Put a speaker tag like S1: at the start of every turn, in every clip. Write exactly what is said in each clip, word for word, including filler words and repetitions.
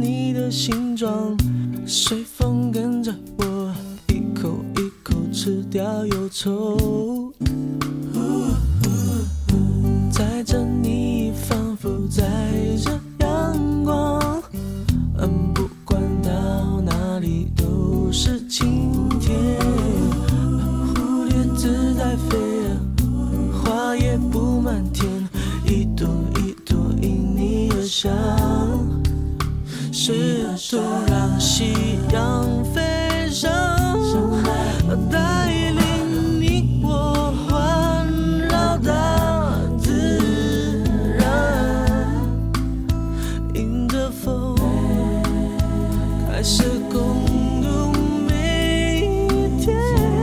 S1: 你的形状，随风跟着我，一口一口吃掉忧愁。载着你，仿佛载着阳光，嗯，不管到哪里都是晴天。蝴蝶自在飞，花也布满天，一朵一朵因你而香。是多让夕阳飞上，带领你我环绕大自然，迎着风，开始共度每一天。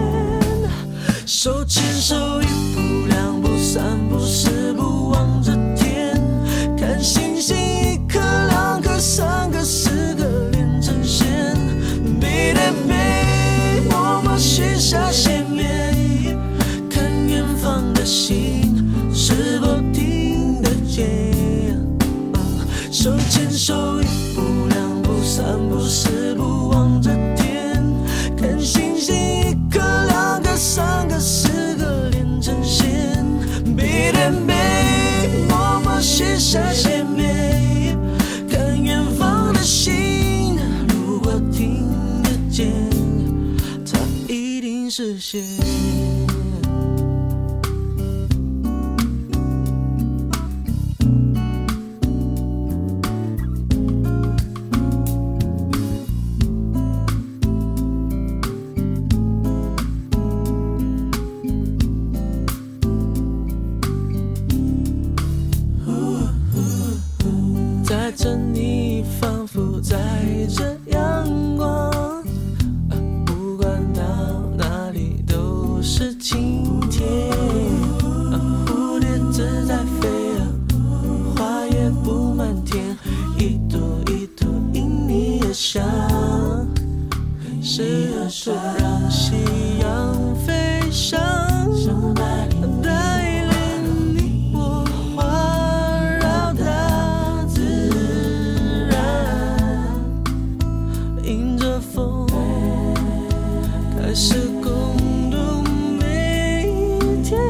S1: 手牵手，一步两步三步四步望着天，看星星一颗两颗三个四个连成线，背对背默默许下心愿，看远方的心是否听得见。手牵手，一步两步三步四步望着天，看星星一颗两颗三个四个连成线，背对背默默许下心愿，看远方的心如果听得见，它一定实现。载着你，仿佛载着阳光，不管到哪里都是晴天。蝴蝶自在飞，花也布满天，一朵一朵因你而香。是多让夕阳飞上，带领你我环绕大自然，迎着风，开始共度每一天。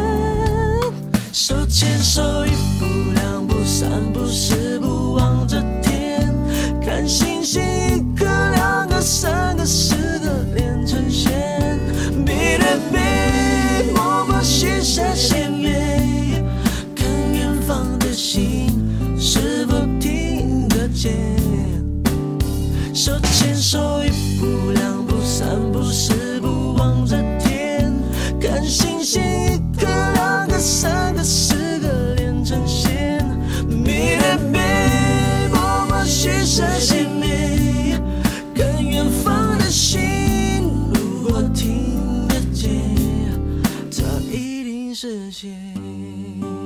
S1: 手牵手，一步两步三步四步望着天，看星星一颗两个三个四个连成线，背对背默默许下心愿，看远方的心是否听得见。手牵手，一步两步三步四步望着天，看星星一颗两个三个四个连成线，背对背默默许下心愿，看远方的心如果听得见，它一定实现。